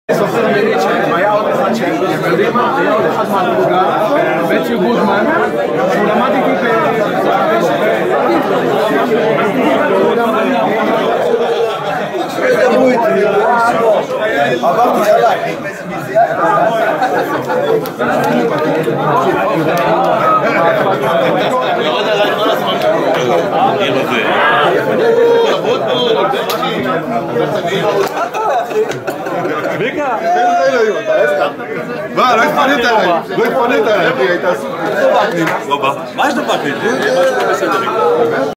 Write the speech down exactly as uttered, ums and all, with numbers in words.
זוכר מנית שהיה עוד אחד שהם יודעים מה? היה עוד אחד מהפלוגה, מתיו גודמן, שהוא למד איתי ב... דברו איתי, עברתי עליי. יורד עליי כל הזמן. אני רוצה. תבוא צביקה! מה, לא התפנית עליי, לא התפנית עליי, היית עסוק. לא בא. מה יש לך? משהו לא בסדר.